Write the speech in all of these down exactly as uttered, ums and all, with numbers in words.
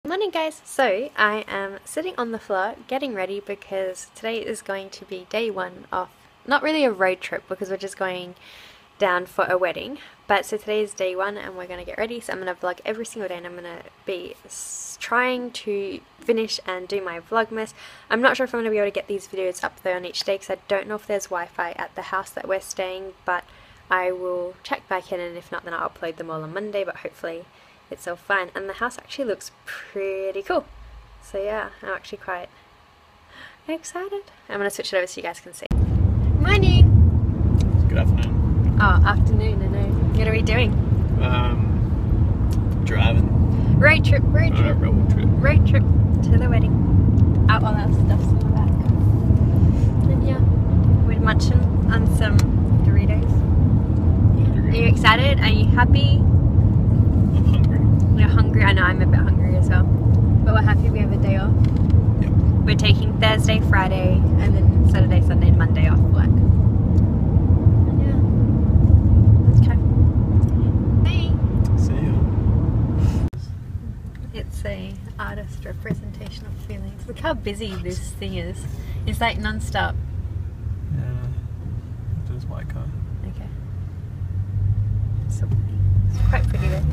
Morning guys, so I am sitting on the floor getting ready because today is going to be day one of not really a road trip because we're just going down for a wedding, but so today is day one and we're going to get ready. So I'm going to vlog every single day and I'm going to be trying to finish and do my Vlogmas. I'm not sure if I'm going to be able to get these videos up there on each day because I don't know if there's Wi-Fi at the house that we're staying, but I will check back in, and if not then I'll upload them all on Monday, but hopefully it's all fine. And the house actually looks pretty cool, so yeah, I'm actually quite excited. I'm going to switch it over so you guys can see. Morning! Good afternoon. Oh, afternoon, I know. What are we doing? Um, driving. Road trip, road trip. Uh, road trip. Road trip to the wedding. Out all our stuff's in the back. And yeah, we're munching on some Doritos. Yeah. Are you excited? Are you happy? I'm hungry. You're hungry? I know, I'm a bit hungry as well. But we're happy we have a day off. Yep. We're taking Thursday, Friday, and then Saturday, Sunday, and Monday off work. And yeah. Okay. Bye. See you. It's a artist representation of feelings. Look how busy this thing is. It's like non-stop. Yeah. There's my car. Okay. So pretty. It's quite pretty though.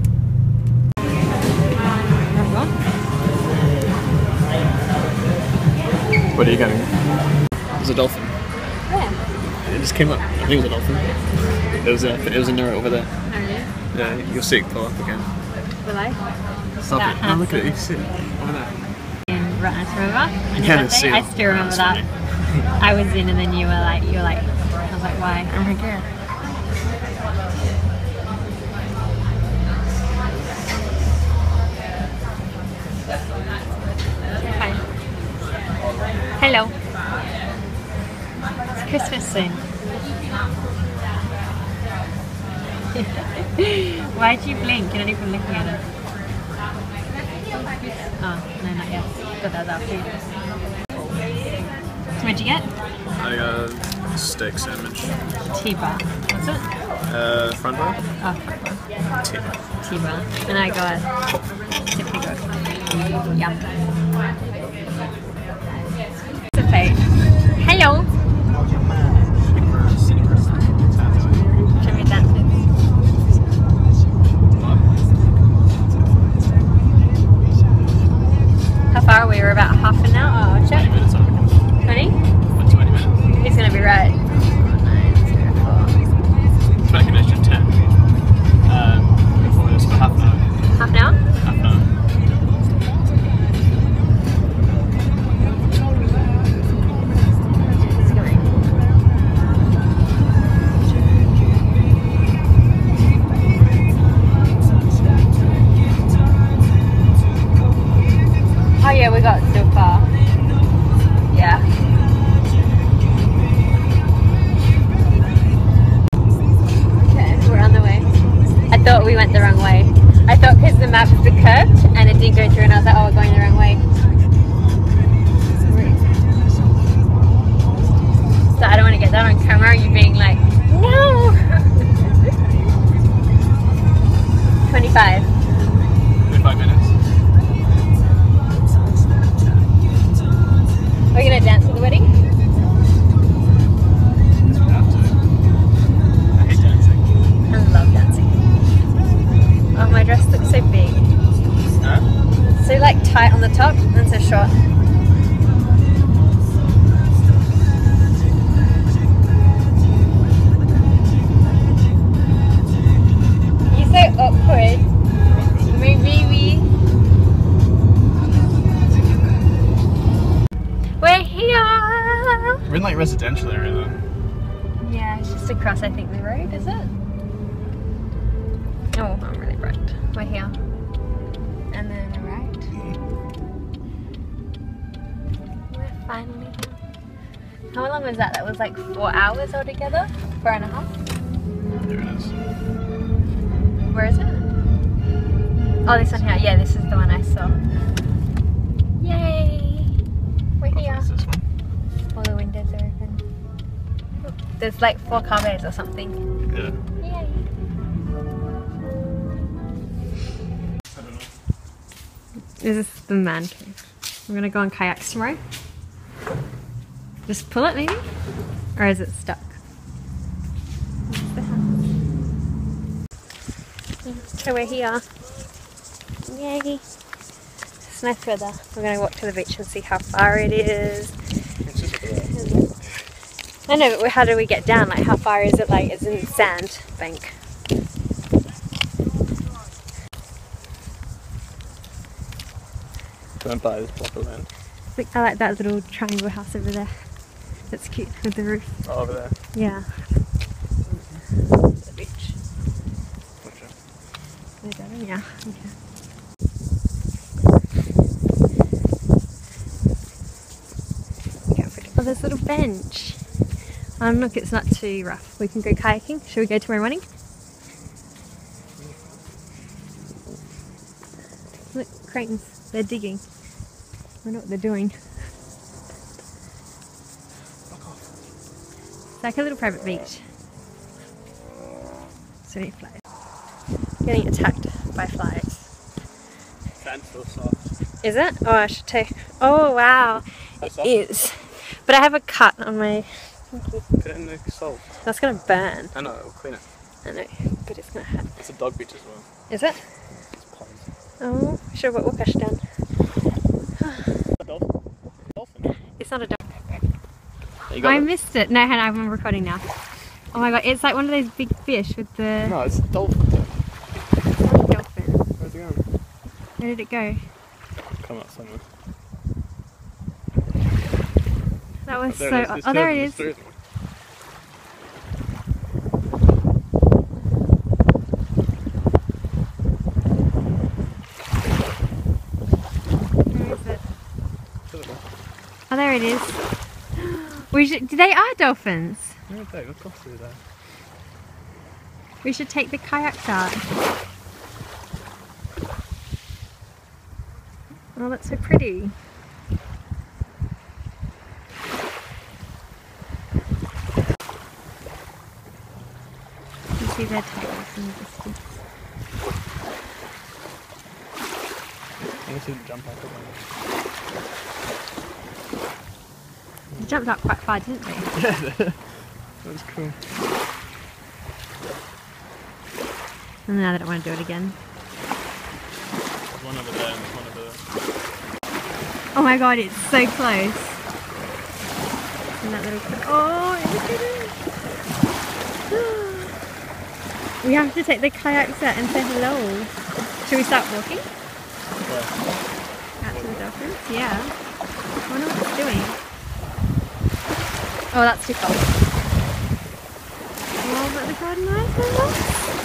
What are you going? There's a dolphin. Where? It just came up. I think it was a dolphin. It was a, it was a mirror over there. Oh really? Yeah, you'll see it pull up again. Will I? Stop That it. Oh, look at it. You can see it over there. In Rottnest River. On You your can't birthday. see it. I still remember That's that. funny. I was in and then you were like, you were like, I was like, why? Oh my god. Hi. Hello. It's Christmas soon. Why'd you blink? You're not even looking at it. Oh, no, not yet. But that's our food. So what'd you get? I got a steak sandwich. T-bar. What's it? Uh, front row? Oh, front row. T. T-bar. And I got Simply Good. Yum. It's a fate. Hello. Show me dance moves. How far are we? We're about half an hour. Oh, check. twenty minutes on. twenty? What, twenty minutes? He's gonna be right. Let's make an extra ten. Um, before this for half an hour. Half an hour? Half an hour. Oh yeah, we got so far. Yeah. Okay, we're on the way. I thought we went the wrong way. I thought because the map was curved and it didn't go through and I was like, oh, we're going the wrong way. So I don't want to get that on camera, you being like, no! twenty-five. twenty-five minutes. Are you going to dance at the wedding? We have to. I hate dancing. I love dancing. Oh, my dress looks so big. Huh? So like tight on the top and so short. You're so awkward. My baby. We're here! We're in like residential area though. Yeah, it's just across I think the road, is it? Oh, I'm really bright. We're here. And then right. We're finally. How long was that? That was like four hours altogether? Four and a half? There it is. Where is it? Oh, this one here. Yeah, this is the one I saw. Yay! We're here. What's this one? All the windows are open. There's like four car bays or something. Yeah. Yay! This is the man cave. We're gonna go on kayaks tomorrow. Just pull it maybe? Or is it stuck? So we're here. Yay! It's nice weather. We're gonna walk to the beach and see how far it is. I know, but how do we get down? Like, how far is it? Like, it's in sand bank. Don't buy this block of land. I like that little triangle house over there. That's cute with the roof. Oh, over there. Yeah. The beach. Gotcha. Yeah. Okay. Oh, there's a little bench. Um, look, it's not too rough. We can go kayaking. Should we go tomorrow morning? Look, cranes. They're digging. I don't know what they're doing. It's like a little private beach. So many flies. Getting attacked by flies. Sand's still soft. Is it? Oh, I should take. Oh, wow. It is. But I have a cut on my. Put it in the salt. That's gonna burn. I know, it'll clean it. I know, but it's gonna hurt. It's a dog beach as well. Is it? It's ponds. Oh, I should have put Wakash down. A dolphin. Dolphin. It's not a dolphin. You got I it? missed it. No, hang on, I'm recording now. Oh my god, it's like one of those big fish with the. No, it's a dolphin. It's not a dolphin. Where's it going? Where did it go? Come out somewhere. That was There so. it is. It's Oh, there it curving, is. it's through. Where is it? Oh, there it is. We should. They are dolphins. Where are they? What's got through there? We should take the kayaks out. Oh, that's so pretty. You can see their tails in the distance. I want to see them jump up again. They jumped up quite far, didn't they? Yeah, that was cool. And now they don't want to do it again. There's one over there and there's one over there. Oh my god, it's so close. And that little. Oh, look at it! We have to take the kayaks out and say hello. Should we start walking? Where? Out to the dolphins? Yeah. I wonder what it's doing. Oh, that's too cold. Oh, but look how nice it looks.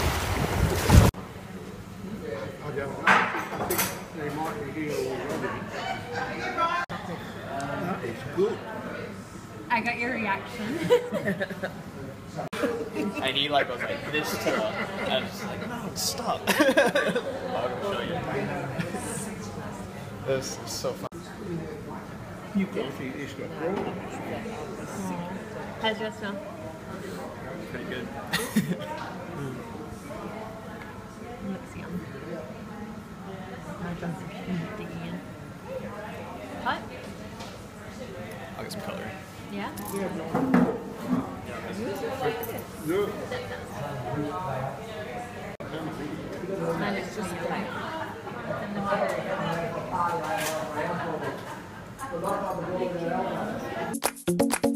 I got your reaction. And he like was like this to her, and I was just like, no, stop. I'm gonna show you. This is so fun. You can see it's got roll. How's your smell? Pretty good. Looks yum. I've done some digging in. What? I'll get some coloring. Yeah? Look. Mine looks just black. And the water.